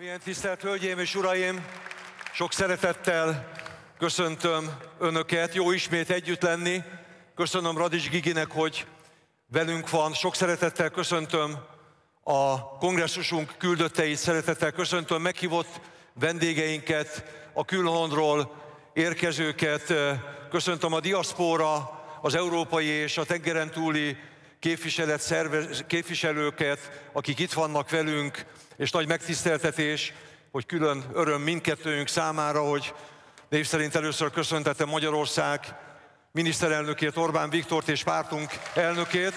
Milyen tisztelt Hölgyeim és Uraim! Sok szeretettel köszöntöm Önöket. Jó ismét együtt lenni. Köszönöm Radics Giginek, hogy velünk van. Sok szeretettel köszöntöm a kongresszusunk küldötteit, szeretettel köszöntöm meghívott vendégeinket, a külhonról érkezőket, köszöntöm a diaszpóra, az európai és a tengeren túli képviselőket, akik itt vannak velünk, és nagy megtiszteltetés, hogy külön öröm mindkettőnk számára, hogy név szerint először köszöntetem Magyarország miniszterelnökét, Orbán Viktort és pártunk elnökét.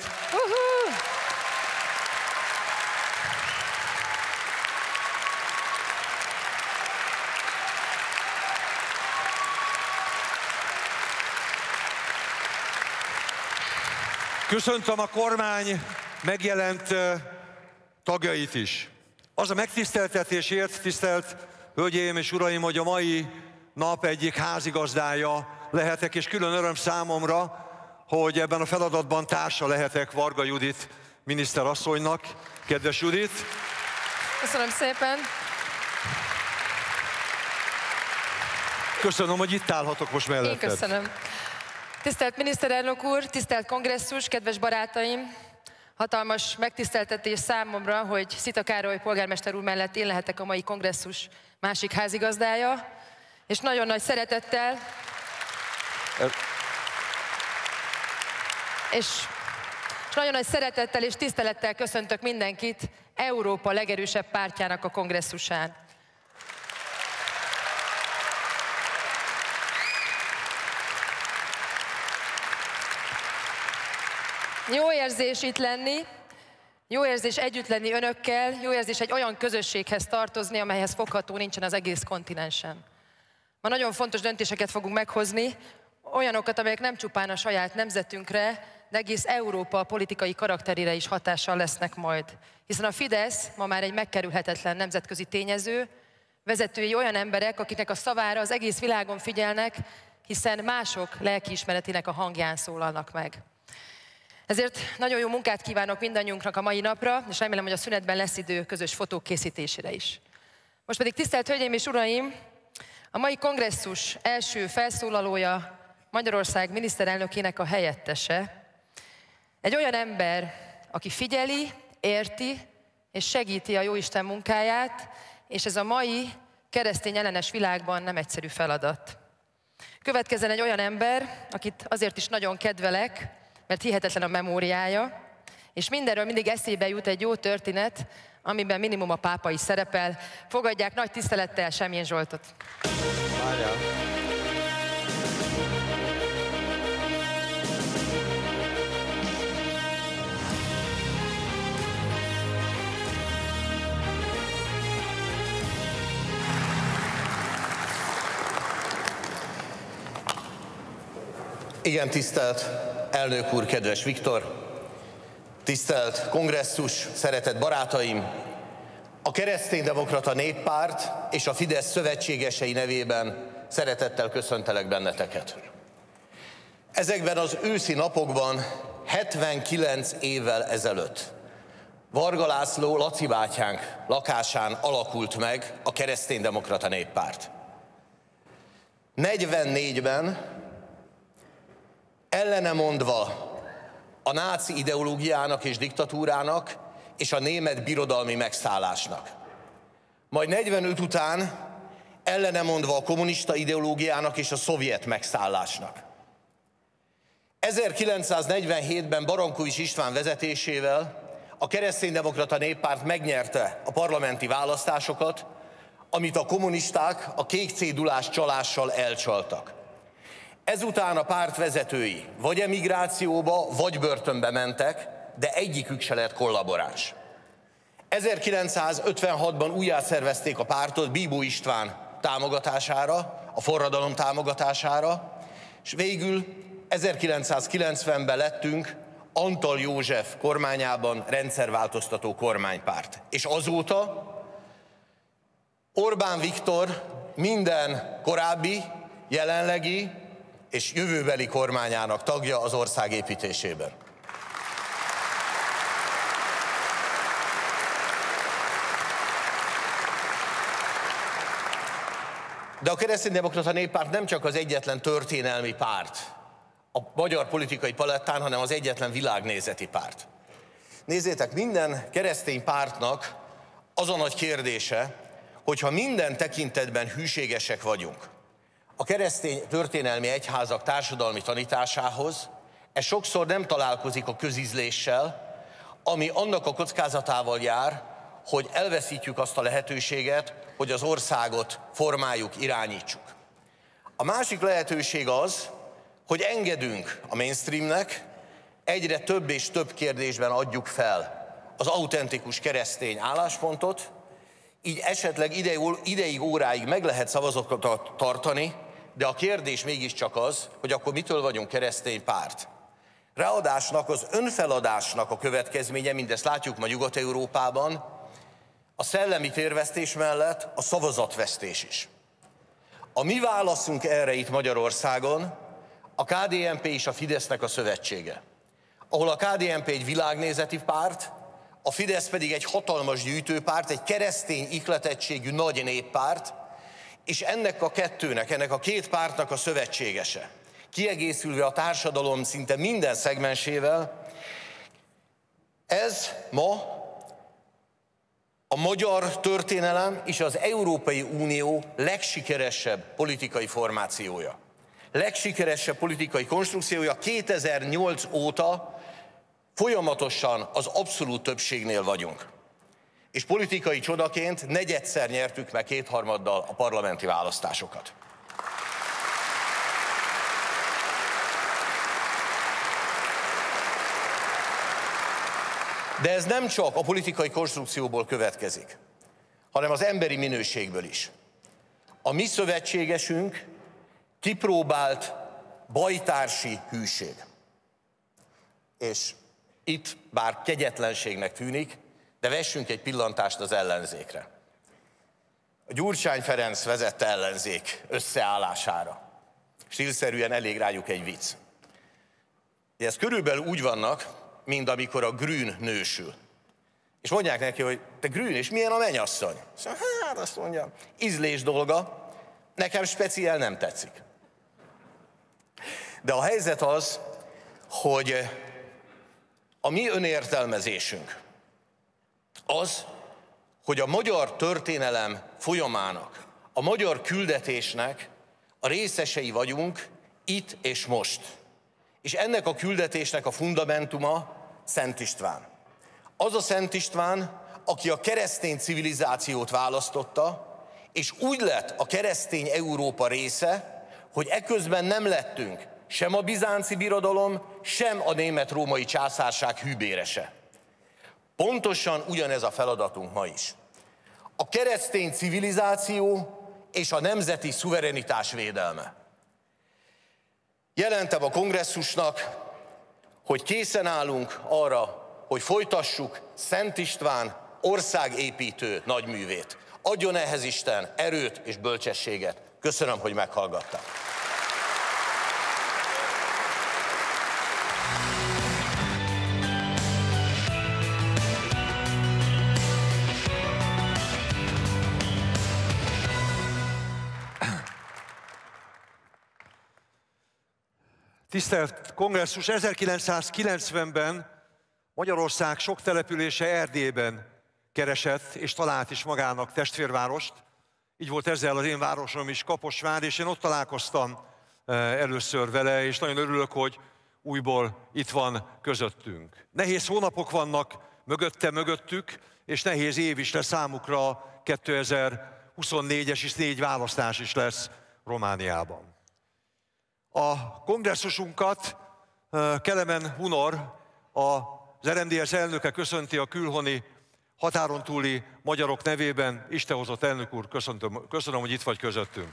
Köszöntöm a kormány megjelent tagjait is. Az a megtiszteltetésért, tisztelt Hölgyeim és Uraim, hogy a mai nap egyik házigazdája lehetek, és külön öröm számomra, hogy ebben a feladatban társa lehetek Varga Judit miniszterasszonynak. Kedves Judit! Köszönöm szépen! Köszönöm, hogy itt állhatok most melletted. Én köszönöm. Tisztelt miniszterelnök úr, tisztelt kongresszus, kedves barátaim! Hatalmas megtiszteltetés számomra, hogy Szita Károly polgármester úr mellett én lehetek a mai kongresszus másik házigazdája, és nagyon nagy szeretettel és tisztelettel köszöntök mindenkit Európa legerősebb pártjának a kongresszusán. Jó érzés itt lenni, jó érzés együtt lenni önökkel, jó érzés egy olyan közösséghez tartozni, amelyhez fogható nincsen az egész kontinensen. Ma nagyon fontos döntéseket fogunk meghozni, olyanokat, amelyek nem csupán a saját nemzetünkre, de egész Európa politikai karakterére is hatással lesznek majd. Hiszen a Fidesz ma már egy megkerülhetetlen nemzetközi tényező, vezetői olyan emberek, akiknek a szavára az egész világon figyelnek, hiszen mások lelkiismeretének a hangján szólalnak meg. Ezért nagyon jó munkát kívánok mindannyiunknak a mai napra, és remélem, hogy a szünetben lesz idő közös fotók készítésére is. Most pedig tisztelt Hölgyeim és Uraim, a mai kongresszus első felszólalója Magyarország miniszterelnökének a helyettese. Egy olyan ember, aki figyeli, érti és segíti a Jóisten munkáját, és ez a mai keresztény ellenes világban nem egyszerű feladat. Következzen egy olyan ember, akit azért is nagyon kedvelek, mert hihetetlen a memóriája, és mindenről mindig eszébe jut egy jó történet, amiben minimum a pápa is szerepel. Fogadják nagy tisztelettel Semjén Zsoltot. Várjál. Igen, tisztelt elnök úr, kedves Viktor, tisztelt kongresszus, szeretett barátaim! A Kereszténydemokrata Néppárt és a Fidesz szövetségesei nevében szeretettel köszöntelek benneteket. Ezekben az őszi napokban 79 évvel ezelőtt Varga László, Laci bátyánk lakásán alakult meg a Kereszténydemokrata Néppárt. 44-ben ellene mondva a náci ideológiának és diktatúrának és a német birodalmi megszállásnak. Majd 45 után ellene mondva a kommunista ideológiának és a szovjet megszállásnak. 1947-ben Barankovics István vezetésével a Kereszténydemokrata Néppárt megnyerte a parlamenti választásokat, amit a kommunisták a kék cédulás csalással elcsaltak. Ezután a párt vezetői vagy emigrációba, vagy börtönbe mentek, de egyikük se lett kollaboráns. 1956-ban újjászervezték a pártot Bíbó István támogatására, a forradalom támogatására, és végül 1990-ben lettünk Antall József kormányában rendszerváltoztató kormánypárt. És azóta Orbán Viktor minden korábbi, jelenlegi és jövőbeli kormányának tagja az ország építésében. De a Kereszténydemokrata Néppárt nem csak az egyetlen történelmi párt a magyar politikai palettán, hanem az egyetlen világnézeti párt. Nézzétek, minden keresztény pártnak az a nagy kérdése, hogyha minden tekintetben hűségesek vagyunk a keresztény történelmi egyházak társadalmi tanításához, ez sokszor nem találkozik a közízléssel, ami annak a kockázatával jár, hogy elveszítjük azt a lehetőséget, hogy az országot formáljuk, irányítsuk. A másik lehetőség az, hogy engedünk a mainstreamnek, egyre több és több kérdésben adjuk fel az autentikus keresztény álláspontot, így esetleg ideig, óráig meg lehet szavazatokat tartani, de a kérdés mégiscsak az, hogy akkor mitől vagyunk keresztény párt. Ráadásnak, az önfeladásnak a következménye, mindezt látjuk ma Nyugat-Európában, a szellemi térvesztés mellett a szavazatvesztés is. A mi válaszunk erre itt Magyarországon a KDNP és a Fidesznek a szövetsége, ahol a KDNP egy világnézeti párt, a Fidesz pedig egy hatalmas gyűjtőpárt, egy keresztény ihletettségű nagy néppárt, és ennek a kettőnek, ennek a két pártnak a szövetségese, kiegészülve a társadalom szinte minden szegmensével, ez ma a magyar történelem és az Európai Unió legsikeresebb politikai formációja. Legsikeresebb politikai konstrukciója, 2008 óta folyamatosan az abszolút többségnél vagyunk. És politikai csodaként negyedszer nyertük meg kétharmaddal a parlamenti választásokat. De ez nem csak a politikai konstrukcióból következik, hanem az emberi minőségből is. A mi szövetségesünk kipróbált bajtársi hűség. És itt bár kegyetlenségnek tűnik, de vessünk egy pillantást az ellenzékre. A Gyurcsány Ferenc vezette ellenzék összeállására. Stílszerűen elég rájuk egy vicc. De ez körülbelül úgy vannak, mint amikor a Grün nősül. És mondják neki, hogy te Grün, és milyen a mennyasszony? Hát azt mondja, ízlés dolga, nekem speciál nem tetszik. De a helyzet az, hogy a mi önértelmezésünk az, hogy a magyar történelem folyamának, a magyar küldetésnek a részesei vagyunk itt és most. És ennek a küldetésnek a fundamentuma Szent István. Az a Szent István, aki a keresztény civilizációt választotta, és úgy lett a keresztény Európa része, hogy eközben nem lettünk sem a bizánci birodalom, sem a német-római császárság hűbérese. Pontosan ugyanez a feladatunk ma is. A keresztény civilizáció és a nemzeti szuverenitás védelme. Jelentem a kongresszusnak, hogy készen állunk arra, hogy folytassuk Szent István országépítő nagyművét. Adjon ehhez Isten erőt és bölcsességet. Köszönöm, hogy meghallgattak. Tisztelt Kongresszus, 1990-ben Magyarország sok települése Erdélyben keresett, és talált is magának testvérvárost. Így volt ezzel az én városom is, Kaposvár, és én ott találkoztam először vele, és nagyon örülök, hogy újból itt van közöttünk. Nehéz hónapok vannak mögöttük, és nehéz év is lesz számukra, 2024-es és 4 választás is lesz Romániában. A kongresszusunkat Kelemen Hunor, az RMDSZ elnöke köszönti a külhoni határon túli magyarok nevében. Isten hozott elnök úr, köszönöm, hogy itt vagy közöttünk.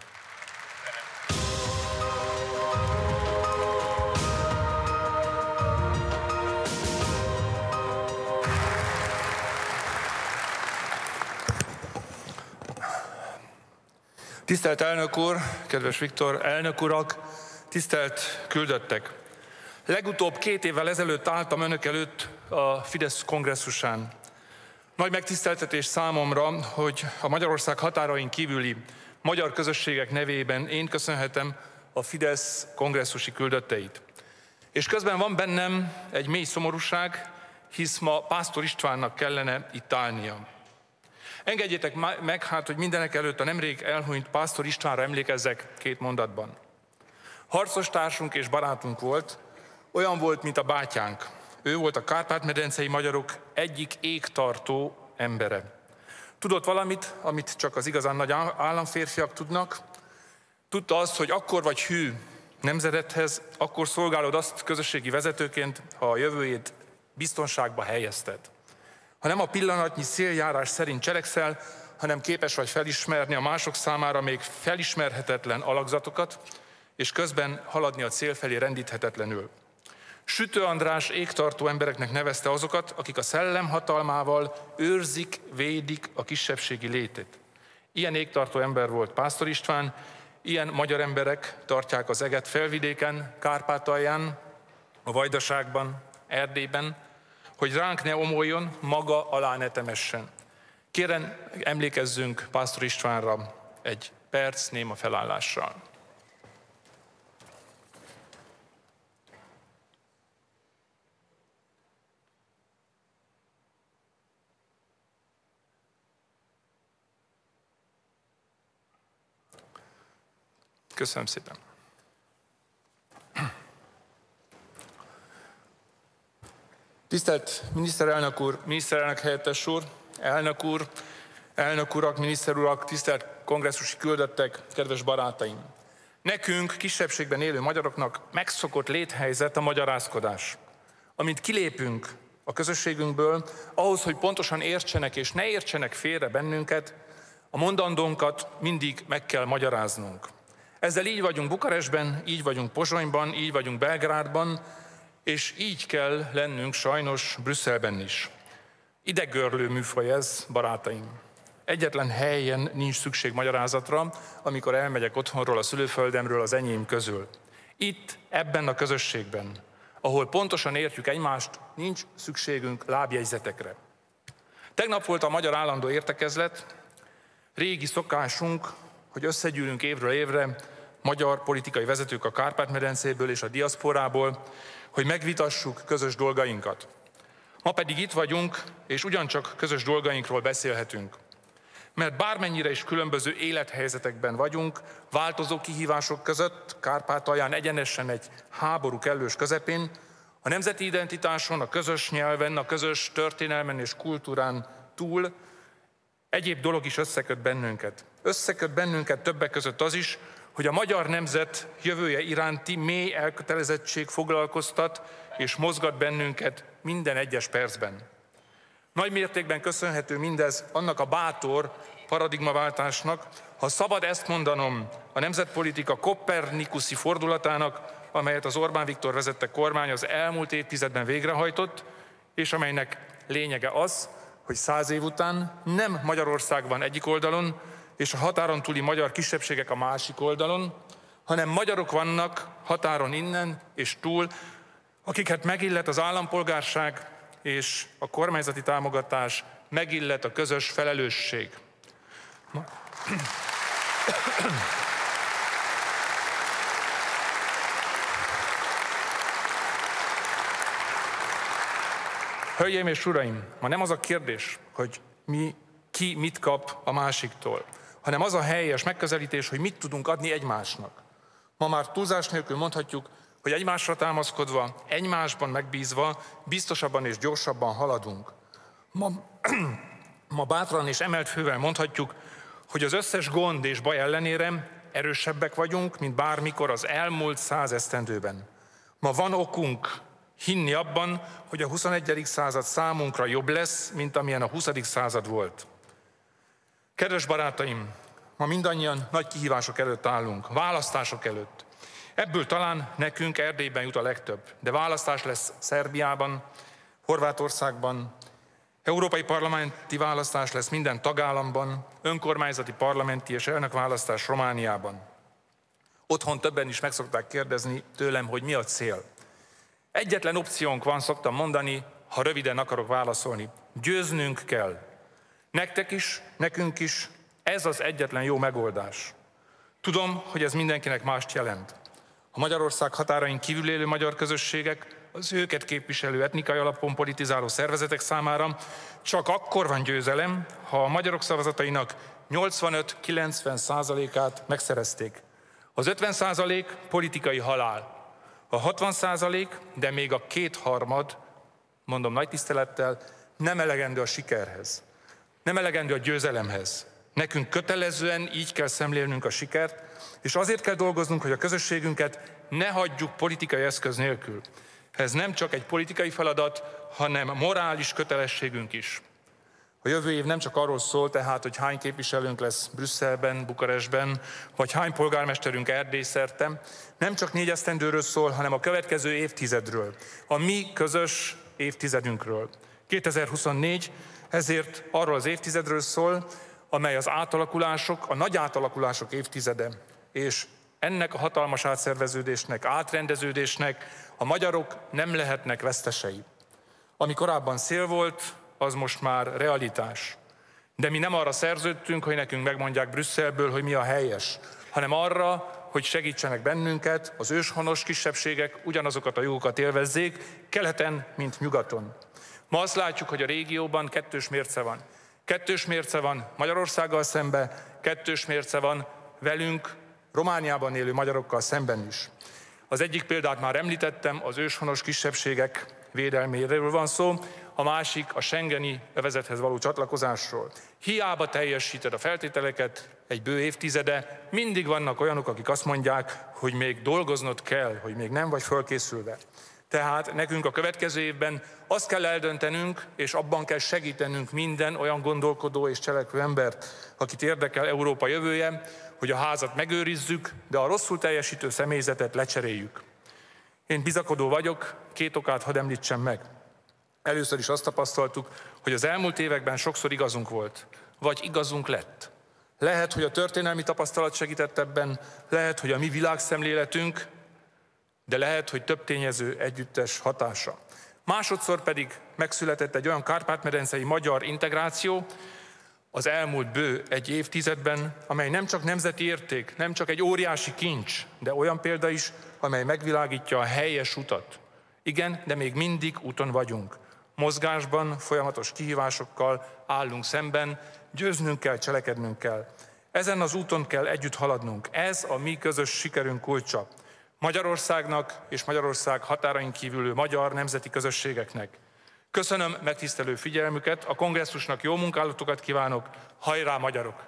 Tisztelt elnök úr, kedves Viktor, elnök urak, tisztelt küldöttek! Legutóbb 2 évvel ezelőtt álltam önök előtt a Fidesz kongresszusán. Nagy megtiszteltetés számomra, hogy a Magyarország határain kívüli magyar közösségek nevében én köszönhetem a Fidesz kongresszusi küldötteit. És közben van bennem egy mély szomorúság, hisz ma Pásztor Istvánnak kellene itt állnia. Engedjétek meg hát, hogy mindenek előtt a nemrég elhunyt Pásztor Istvánra emlékezzek 2 mondatban. Harcos társunk és barátunk volt, olyan volt, mint a bátyánk. Ő volt a kárpát-medencei magyarok egyik égtartó embere. Tudott valamit, amit csak az igazán nagy államférfiak tudnak. Tudta azt, hogy akkor vagy hű nemzedethez, akkor szolgálod azt közösségi vezetőként, ha a jövőjét biztonságba helyezted. Ha nem a pillanatnyi széljárás szerint cselekszel, hanem képes vagy felismerni a mások számára még felismerhetetlen alakzatokat, és közben haladni a cél felé rendíthetetlenül. Sütő András égtartó embereknek nevezte azokat, akik a szellem hatalmával őrzik, védik a kisebbségi létét. Ilyen égtartó ember volt Pásztor István, ilyen magyar emberek tartják az eget Felvidéken, Kárpátalján, a Vajdaságban, Erdélyben, hogy ránk ne omoljon, maga alá ne temessen. Kérem, emlékezzünk Pásztor Istvánra egy perc néma felállással. Köszönöm szépen. Tisztelt miniszterelnök úr, miniszterelnök helyettes úr, elnök urak, miniszter urak, tisztelt kongresszusi küldöttek, kedves barátaim! Nekünk, kisebbségben élő magyaroknak megszokott léthelyzet a magyarázkodás. Amint kilépünk a közösségünkből, ahhoz, hogy pontosan értsenek és ne értsenek félre bennünket, a mondandónkat mindig meg kell magyaráznunk. Ezzel így vagyunk Bukarestben, így vagyunk Pozsonyban, így vagyunk Belgrádban, és így kell lennünk sajnos Brüsszelben is. Ideggörlő műfaj ez, barátaim. Egyetlen helyen nincs szükség magyarázatra, amikor elmegyek otthonról, a szülőföldemről, az enyém közül. Itt, ebben a közösségben, ahol pontosan értjük egymást, nincs szükségünk lábjegyzetekre. Tegnap volt a Magyar Állandó Értekezlet, régi szokásunk, hogy összegyűlünk évről évre magyar politikai vezetők a Kárpát-medencéből és a diaszporából, hogy megvitassuk közös dolgainkat. Ma pedig itt vagyunk, és ugyancsak közös dolgainkról beszélhetünk. Mert bármennyire is különböző élethelyzetekben vagyunk, változó kihívások között, Kárpátalján egyenesen egy háború kellős közepén, a nemzeti identitáson, a közös nyelven, a közös történelmen és kultúrán túl egyéb dolog is összeköt bennünket. Összeköt bennünket többek között az is, hogy a magyar nemzet jövője iránti mély elkötelezettség foglalkoztat és mozgat bennünket minden egyes percben. Nagy mértékben köszönhető mindez annak a bátor paradigmaváltásnak, ha szabad ezt mondanom, a nemzetpolitika kopernikuszi fordulatának, amelyet az Orbán Viktor vezette kormány az elmúlt évtizedben végrehajtott, és amelynek lényege az, hogy 100 év után nem Magyarország van egyik oldalon, és a határon túli magyar kisebbségek a másik oldalon, hanem magyarok vannak határon innen és túl, akiket megillet az állampolgárság és a kormányzati támogatás, megillet a közös felelősség. Hölgyeim és uraim, ma nem az a kérdés, hogy ki mit kap a másiktól, hanem az a helyes megközelítés, hogy mit tudunk adni egymásnak. Ma már túlzás nélkül mondhatjuk, hogy egymásra támaszkodva, egymásban megbízva, biztosabban és gyorsabban haladunk. Ma bátran és emelt fővel mondhatjuk, hogy az összes gond és baj ellenére erősebbek vagyunk, mint bármikor az elmúlt 100 esztendőben. Ma van okunk hinni abban, hogy a 21. század számunkra jobb lesz, mint amilyen a 20. század volt. Kedves barátaim, ma mindannyian nagy kihívások előtt állunk, választások előtt. Ebből talán nekünk Erdélyben jut a legtöbb, de választás lesz Szerbiában, Horvátországban, európai parlamenti választás lesz minden tagállamban, önkormányzati parlamenti és elnökválasztás Romániában. Otthon többen is meg szokták kérdezni tőlem, hogy mi a cél. Egyetlen opciónk van, szoktam mondani, ha röviden akarok válaszolni. Győznünk kell. Nektek is, nekünk is, Ez az egyetlen jó megoldás. Tudom, hogy ez mindenkinek mást jelent. A Magyarország határain kívül élő magyar közösségek, az őket képviselő etnikai alapon politizáló szervezetek számára csak akkor van győzelem, ha a magyarok szavazatainak 85-90%-át megszerezték. Az 50% politikai halál. A 60%, de még a kétharmad, mondom nagy tisztelettel, nem elegendő a sikerhez. Nem elegendő a győzelemhez. Nekünk kötelezően így kell szemlélnünk a sikert, és azért kell dolgoznunk, hogy a közösségünket ne hagyjuk politikai eszköz nélkül. Ez nem csak egy politikai feladat, hanem morális kötelességünk is. A jövő év nem csak arról szól tehát, hogy hány képviselőnk lesz Brüsszelben, Bukarestben, vagy hány polgármesterünk Erdélyszerte, nem csak 4 esztendőről szól, hanem a következő évtizedről, a mi közös évtizedünkről. 2024 ezért arról az évtizedről szól, amely az átalakulások, a nagy átalakulások évtizede, és ennek a hatalmas átszerveződésnek, átrendeződésnek a magyarok nem lehetnek vesztesei. Ami korábban szél volt, az most már realitás. De mi nem arra szerződtünk, hogy nekünk megmondják Brüsszelből, hogy mi a helyes, hanem arra, hogy segítsenek bennünket, az őshonos kisebbségek ugyanazokat a jogokat élvezzék, keleten, mint nyugaton. Ma azt látjuk, hogy a régióban kettős mérce van. Kettős mérce van Magyarországgal szembe, kettős mérce van velünk, Romániában élő magyarokkal szemben is. Az egyik példát már említettem, az őshonos kisebbségek védelméről van szó, a másik a schengeni övezethez való csatlakozásról. Hiába teljesíted a feltételeket egy bő évtizede, mindig vannak olyanok, akik azt mondják, hogy még dolgoznod kell, hogy még nem vagy fölkészülve. Tehát nekünk a következő évben azt kell eldöntenünk, és abban kell segítenünk minden olyan gondolkodó és cselekvő embert, akit érdekel Európa jövője, hogy a házat megőrizzük, de a rosszul teljesítő személyzetet lecseréljük. Én bizakodó vagyok, 2 okát hadd említsem meg. Először is azt tapasztaltuk, hogy az elmúlt években sokszor igazunk volt, vagy igazunk lett. Lehet, hogy a történelmi tapasztalat segített ebben, lehet, hogy a mi világszemléletünk, de lehet, hogy több tényező együttes hatása. Másodszor pedig megszületett egy olyan kárpát-medencei magyar integráció az elmúlt bő egy évtizedben, amely nem csak nemzeti érték, nem csak egy óriási kincs, de olyan példa is, amely megvilágítja a helyes utat. Igen, de még mindig úton vagyunk. Mozgásban, folyamatos kihívásokkal állunk szemben, győznünk kell, cselekednünk kell. Ezen az úton kell együtt haladnunk. Ez a mi közös sikerünk kulcsa. Magyarországnak és Magyarország határain kívülő magyar nemzeti közösségeknek. Köszönöm megtisztelő figyelmüket, a kongresszusnak jó munkálatokat kívánok, hajrá magyarok!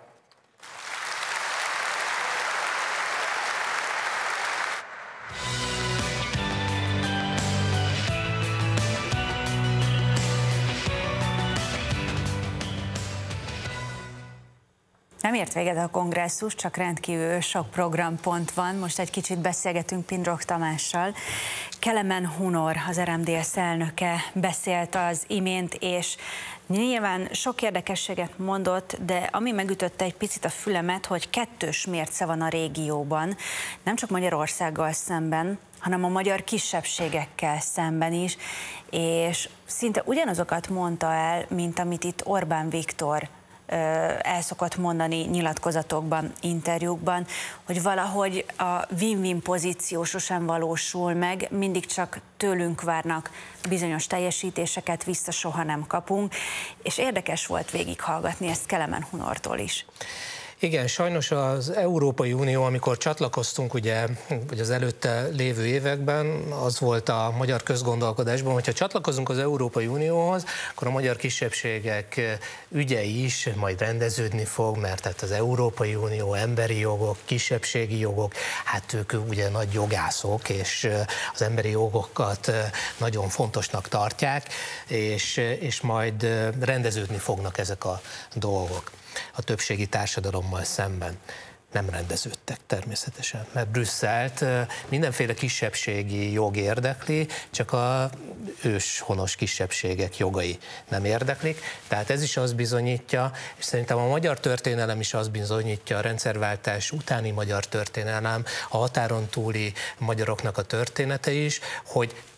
Nem ért véget a kongresszus, csak rendkívül sok programpont van. Most egy kicsit beszélgetünk Pindrok Tamással. Kelemen Hunor, az RMDSZ elnöke beszélt az imént, és nyilván sok érdekességet mondott, de ami megütötte egy picit a fülemet, hogy kettős mérce van a régióban, nem csak Magyarországgal szemben, hanem a magyar kisebbségekkel szemben is, és szinte ugyanazokat mondta el, mint amit itt Orbán Viktor el szokott mondani nyilatkozatokban, interjúkban, hogy valahogy a win-win pozíció sosem valósul meg, mindig csak tőlünk várnak bizonyos teljesítéseket, vissza soha nem kapunk, és érdekes volt végighallgatni ezt Kelemen Hunortól is. Igen, sajnos az Európai Unió, amikor csatlakoztunk, ugye, vagy az előtte lévő években, az volt a magyar közgondolkodásban, hogyha csatlakozunk az Európai Unióhoz, akkor a magyar kisebbségek ügye is majd rendeződni fog, mert tehát az Európai Unió emberi jogok, kisebbségi jogok, hát ők ugye nagy jogászok, és az emberi jogokat nagyon fontosnak tartják, és majd rendeződni fognak ezek a dolgok a többségi társadalommal szemben. Nem rendeződtek természetesen, mert Brüsszelt mindenféle kisebbségi jog érdekli, csak az őshonos kisebbségek jogai nem érdeklik. Tehát ez is azt bizonyítja, és szerintem a magyar történelem is azt bizonyítja, a rendszerváltás utáni magyar történelem, a határon túli magyaroknak a története is, hogy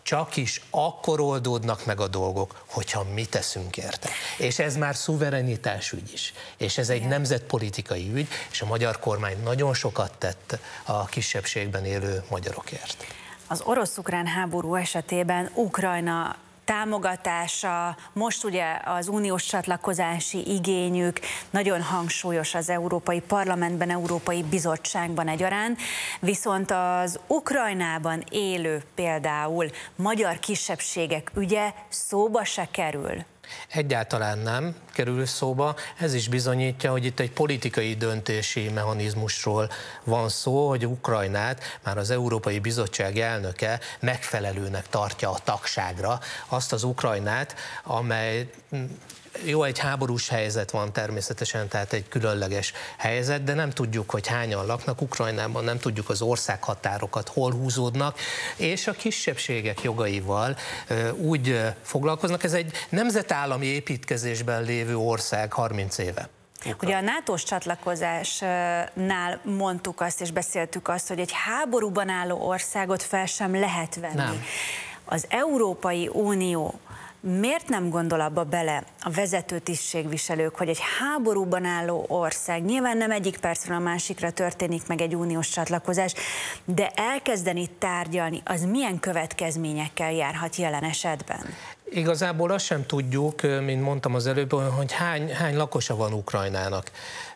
csak is akkor oldódnak meg a dolgok, hogyha mi teszünk érte. És ez már szuverenitásügy is. És ez egy nemzetpolitikai ügy, és a magyar kormány nagyon sokat tett a kisebbségben élő magyarokért. Az orosz-ukrán háború esetében Ukrajna támogatása, most ugye az uniós csatlakozási igényük nagyon hangsúlyos az Európai Parlamentben, Európai Bizottságban egyaránt, viszont az Ukrajnában élő például magyar kisebbségek ügye szóba se kerül. Egyáltalán nem kerül szóba, ez is bizonyítja, hogy itt egy politikai döntési mechanizmusról van szó, hogy Ukrajnát már az Európai Bizottság elnöke megfelelőnek tartja a tagságra, azt az Ukrajnát, amely jó, egy háborús helyzet van természetesen, tehát egy különleges helyzet, de nem tudjuk, hogy hányan laknak Ukrajnában, nem tudjuk az országhatárokat hol húzódnak, és a kisebbségek jogaival úgy foglalkoznak. Ez egy nemzetállami építkezésben lévő ország 30 éve. Ugye a NATO-s csatlakozásnál mondtuk azt és beszéltük azt, hogy egy háborúban álló országot fel sem lehet venni. Nem. Az Európai Unió miért nem gondol abba bele a vezető tisztségviselők, hogy egy háborúban álló ország, nyilván nem egyik percről a másikra történik meg egy uniós csatlakozás, de elkezdeni tárgyalni, az milyen következményekkel járhat jelen esetben? Igazából azt sem tudjuk, mint mondtam az előbb, hogy hány lakosa van Ukrajnának.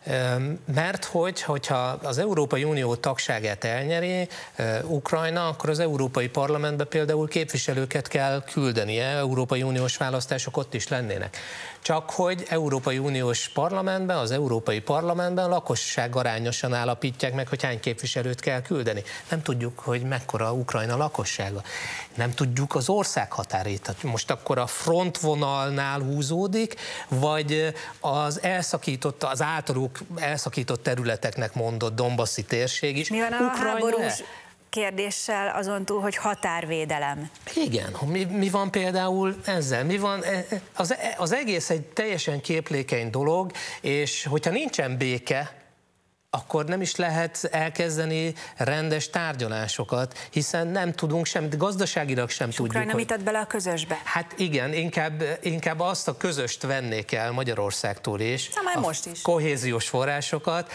Mert hogyha az Európai Unió tagságát elnyeri Ukrajna, akkor az Európai Parlamentbe például képviselőket kell küldenie, Európai Uniós választások ott is lennének. Csak hogy Európai Uniós parlamentben, az Európai Parlamentben lakosság arányosan állapítják meg, hogy hány képviselőt kell küldeni. Nem tudjuk, hogy mekkora Ukrajna lakossága. Nem tudjuk az ország határét. Most akkor a frontvonalnál húzódik, vagy az általuk elszakított területeknek mondott Donbassi térség is. Mi van a háborús kérdéssel azon túl, hogy határvédelem? Igen, mi van például ezzel? Mi van? Az egész egy teljesen képlékeny dolog, és hogyha nincsen béke, akkor nem is lehet elkezdeni rendes tárgyalásokat, hiszen nem tudunk semmit, gazdaságilag sem tudjuk. Ukrajna mit ad bele a közösbe? Hát igen, inkább azt a közöst vennék el Magyarországtól is. Most is. Kohéziós forrásokat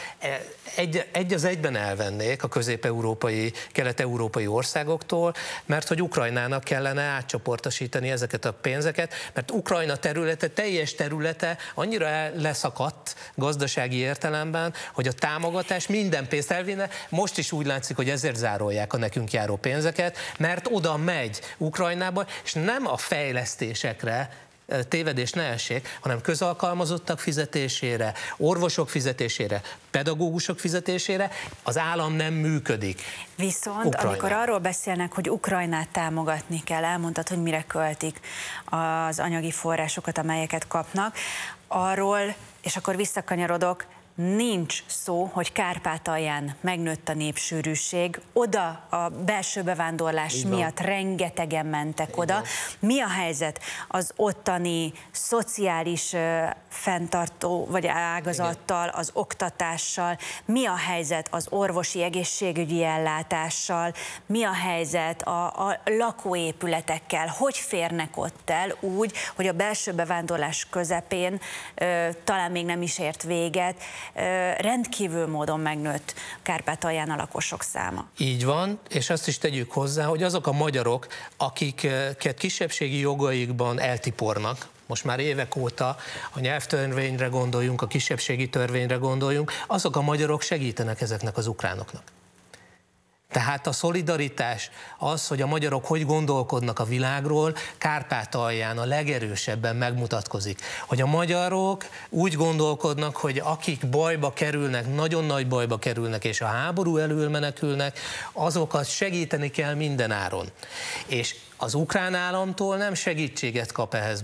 egy az egyben elvennék a közép-európai, kelet-európai országoktól, mert hogy Ukrajnának kellene átcsoportosítani ezeket a pénzeket, mert Ukrajna teljes területe annyira leszakadt gazdasági értelemben, hogy a támogatás minden pénzt elvinne. Most is úgy látszik, hogy ezért zárolják a nekünk járó pénzeket, mert oda megy Ukrajnába, és nem a fejlesztésekre, tévedés ne essék, hanem közalkalmazottak fizetésére, orvosok fizetésére, pedagógusok fizetésére az állam nem működik. Viszont Ukrajna. Amikor arról beszélnek, hogy Ukrajnát támogatni kell, elmondtad, hogy mire költik az anyagi forrásokat, amelyeket kapnak, arról, és akkor visszakanyarodok, nincs szó, hogy Kárpátalján megnőtt a népsűrűség, oda a belső bevándorlás miatt rengetegen mentek oda. Mi a helyzet az ottani szociális fenntartó vagy ágazattal, az oktatással, mi a helyzet az orvosi egészségügyi ellátással, mi a helyzet a lakóépületekkel, hogy férnek ott el úgy, hogy a belső bevándorlás közepén talán még nem is ért véget, rendkívül módon megnőtt Kárpátalján a lakosok száma. Így van, és azt is tegyük hozzá, hogy azok a magyarok, akiket kisebbségi jogaikban eltipornak, most már évek óta a nyelvtörvényre gondoljunk, a kisebbségi törvényre gondoljunk, azok a magyarok segítenek ezeknek az ukránoknak. Tehát a szolidaritás, az, hogy a magyarok hogy gondolkodnak a világról, Kárpátalján a legerősebben megmutatkozik. Hogy a magyarok úgy gondolkodnak, hogy akik bajba kerülnek, nagyon nagy bajba kerülnek, és a háború elől menekülnek, azokat segíteni kell minden áron. És az ukrán államtól nem segítséget kap ehhez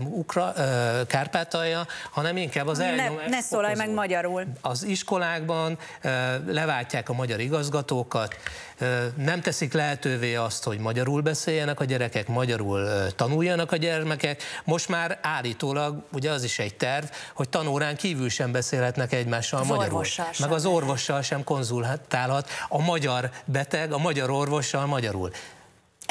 Kárpátalja, hanem inkább az elnyomást. Ne szólalj meg magyarul. Az iskolákban leváltják a magyar igazgatókat, nem teszik lehetővé azt, hogy magyarul beszéljenek a gyerekek, magyarul tanuljanak a gyermekek. Most már állítólag, ugye az is egy terv, hogy tanórán kívül sem beszélhetnek egymással magyarul. Meg az orvossal sem konzultálhat a magyar beteg, a magyar orvossal magyarul.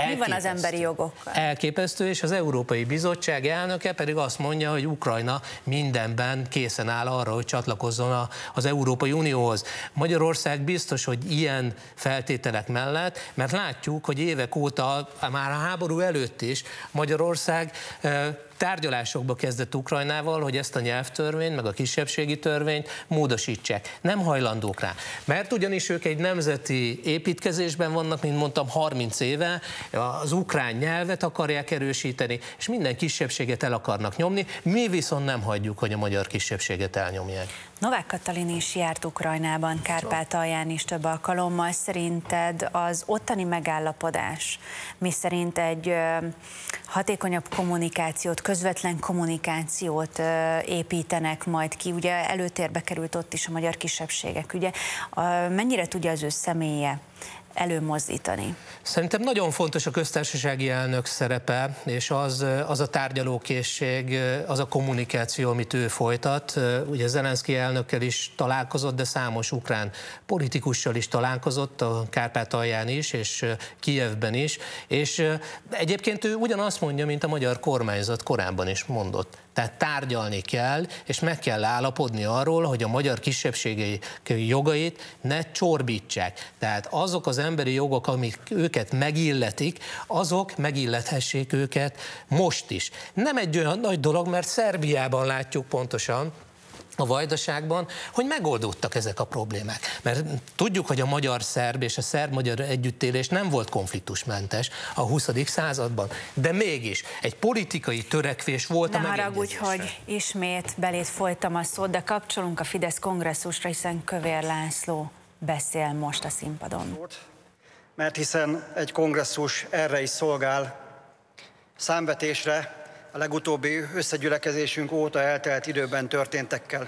Mi van az emberi jogokkal? Elképesztő, és az Európai Bizottság elnöke pedig azt mondja, hogy Ukrajna mindenben készen áll arra, hogy csatlakozzon az Európai Unióhoz. Magyarország biztos, hogy ilyen feltételek mellett, mert látjuk, hogy évek óta, már a háború előtt is Magyarország tárgyalásokba kezdett Ukrajnával, hogy ezt a nyelvtörvényt, meg a kisebbségi törvényt módosítsák. Nem hajlandók rá. Mert ugyanis ők egy nemzeti építkezésben vannak, mint mondtam, 30 éve, az ukrán nyelvet akarják erősíteni, és minden kisebbséget el akarnak nyomni, mi viszont nem hagyjuk, hogy a magyar kisebbséget elnyomják. Novák Katalin is járt Ukrajnában, Kárpátalján is több alkalommal. Szerinted az ottani megállapodás, miszerint egy hatékonyabb kommunikációt, közvetlen kommunikációt építenek majd ki, ugye előtérbe került ott is a magyar kisebbségek, ugye mennyire tudja az ő személye előmozdítani? Szerintem nagyon fontos a köztársasági elnök szerepe, és az a tárgyalókészség, az a kommunikáció, amit ő folytat. Ugye Zelenszky elnökkel is találkozott, de számos ukrán politikussal is találkozott, a Kárpátalján is, és Kijevben is, és egyébként ő ugyanazt mondja, mint a magyar kormányzat korábban is mondott. Tehát tárgyalni kell, és meg kell állapodni arról, hogy a magyar kisebbségi jogait ne csorbítsák. Tehát azok az emberi jogok, amik őket megilletik, azok megillethessék őket most is. Nem egy olyan nagy dolog, mert Szerbiában látjuk pontosan, a Vajdaságban, hogy megoldódtak ezek a problémák. Mert tudjuk, hogy a magyar-szerb és a szerb-magyar együttélés nem volt konfliktusmentes a 20. században, de mégis egy politikai törekvés volt a megegyezésre. Ne haragudj, hogy ismét belét folytam a szót, de kapcsolunk a Fidesz kongresszusra, hiszen Kövér László beszél most a színpadon. Mert hiszen egy kongresszus erre is szolgál, számvetésre, a legutóbbi összegyülekezésünk óta eltelt időben történtekkel.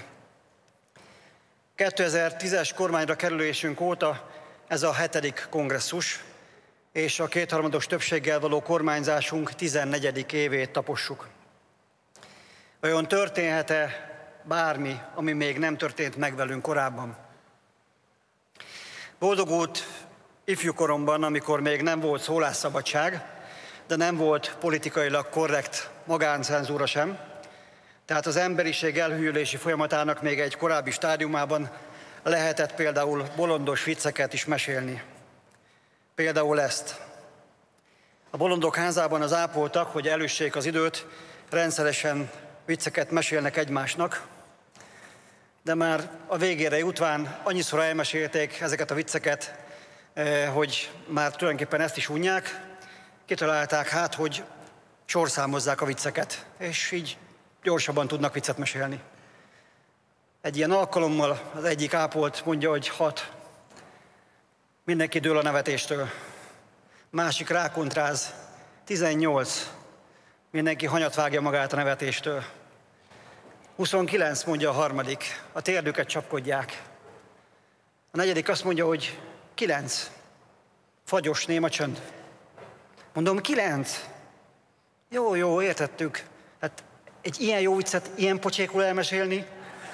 2010-es kormányra kerülésünk óta ez a 7. kongresszus, és a kétharmados többséggel való kormányzásunk 14. évét tapossuk. Vajon történhet-e bármi, ami még nem történt meg velünk korábban? Boldogult ifjúkoromban, amikor még nem volt szólásszabadság, de nem volt politikailag korrekt magáncenzúra sem. Tehát az emberiség elhűlési folyamatának még egy korábbi stádiumában lehetett például bolondos vicceket is mesélni. Például ezt. A bolondok házában az ápoltak, hogy előssék az időt, rendszeresen vicceket mesélnek egymásnak, de már a végére jutván annyiszor elmesélték ezeket a vicceket, hogy már tulajdonképpen ezt is unják. Kitalálták hát, hogy sorszámozzák a vicceket, és így gyorsabban tudnak viccet mesélni. Egy ilyen alkalommal az egyik ápolt mondja, hogy 6. Mindenki dől a nevetéstől. Másik rákontráz, 18. Mindenki hanyat vágja magát a nevetéstől. 29, mondja a harmadik, a térdüket csapkodják. A negyedik azt mondja, hogy 9. Fagyos néma csönd. Mondom, 9. Jó, értettük. Hát egy ilyen jó viccet, ilyen pocsékul elmesélni.